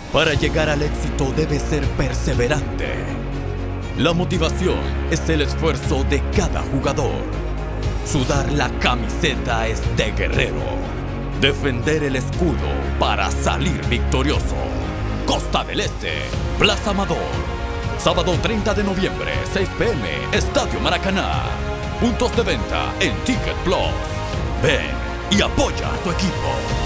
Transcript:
Para llegar al éxito debes ser perseverante. La motivación es el esfuerzo de cada jugador. Sudar la camiseta es de guerrero. Defender el escudo para salir victorioso. Costa del Este, Plaza Amador. Sábado 30 de noviembre, 6 p.m., Estadio Maracaná. Puntos de venta en Ticket Plus. Ven y apoya a tu equipo.